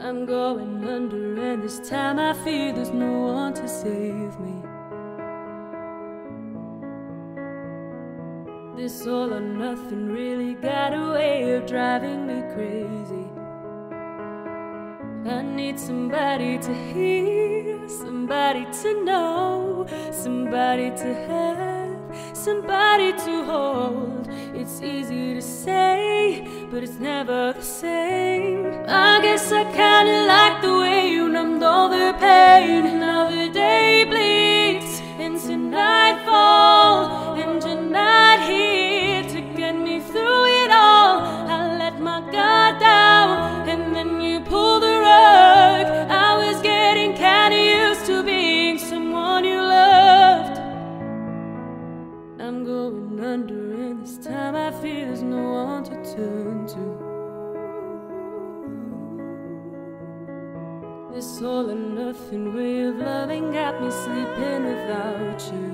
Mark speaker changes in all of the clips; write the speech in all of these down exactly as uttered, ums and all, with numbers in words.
Speaker 1: I'm going under, and this time I fear there's no one to save me. This all or nothing really got a way of driving me crazy. I need somebody to hear, somebody to know, somebody to have, somebody to hold. It's easy to say, but it's never the same. I guess I kinda like the way you numbed all the pain. Now the day bleeds into nightfall, and you're not here to get me through it all. I let my guard down, and then you pulled the rug. I was getting kinda used to being someone you loved. I'm going under, and this time I feel there's no one to turn to. This all or nothing way of loving got me sleeping without you.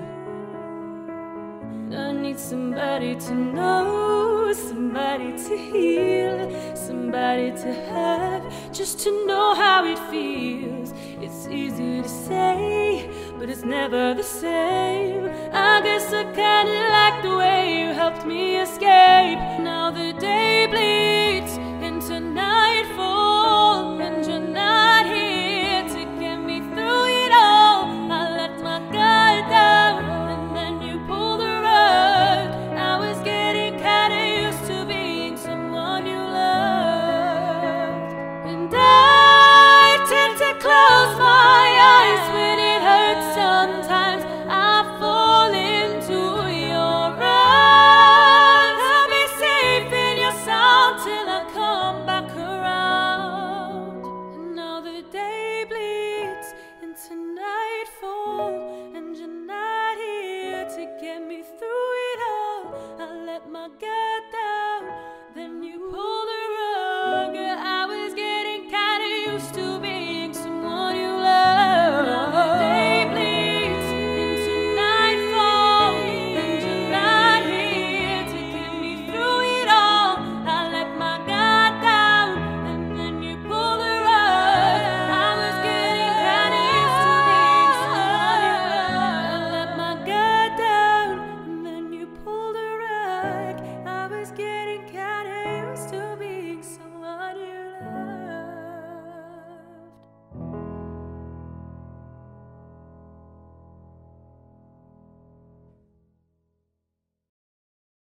Speaker 1: I need somebody to know, somebody to heal, somebody to have, just to know how it feels. It's easy to say, but it's never the same. I guess I kinda like the way you helped me escape. Now the day bleeds